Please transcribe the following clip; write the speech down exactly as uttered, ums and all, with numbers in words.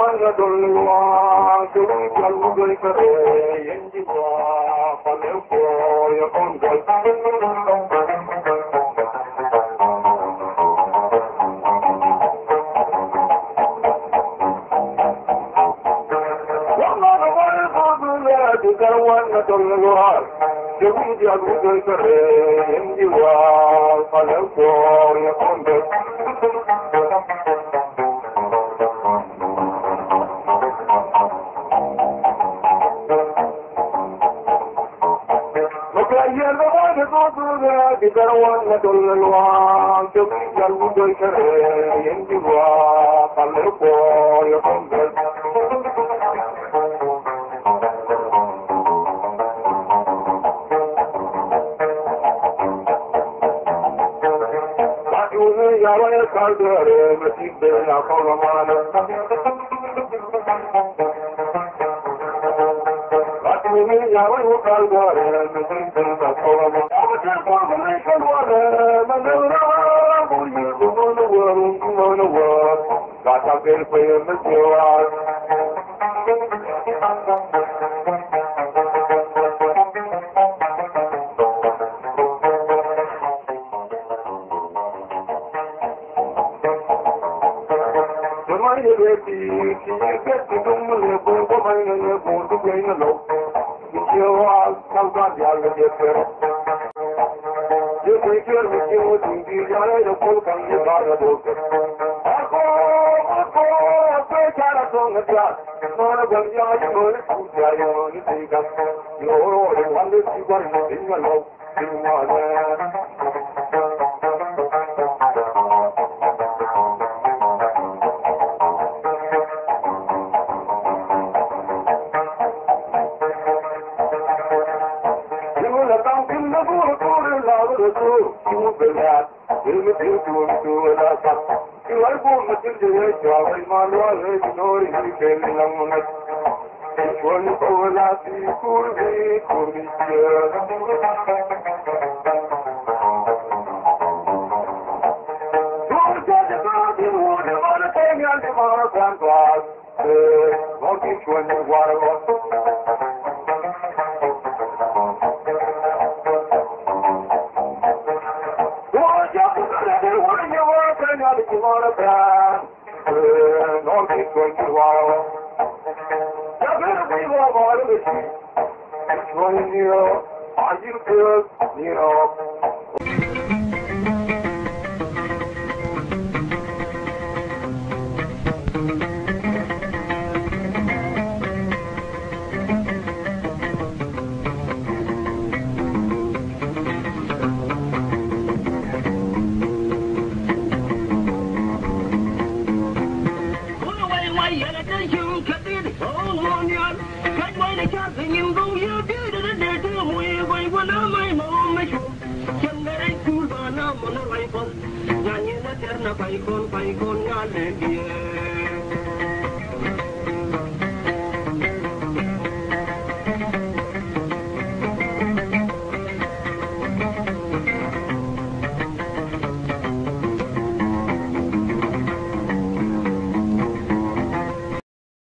وانا دلوا سوي قلبو بيكري ينجي فاليوكو يكون وانا دلوا سوي قلبو بيكري ينجي فاليوكو يكون بكروان دل الوان تبي الوجه الكريم ينجوا قلبه يقوم بعدوني يا ويل كالدر مسيب يا قرمان بعدوني يا ويل كالدر مسيب يا قرمان Got a bill for you, Mister The money ready, you get to do the book of mine and you're going to bring a loaf. You are some God, you are the You take your mission to be the full country of the book. Ako, ako, take out on the glass. Not a gun, you are going to take us. You are one that you are in your love. You are Paikon, paikon, ngale dia.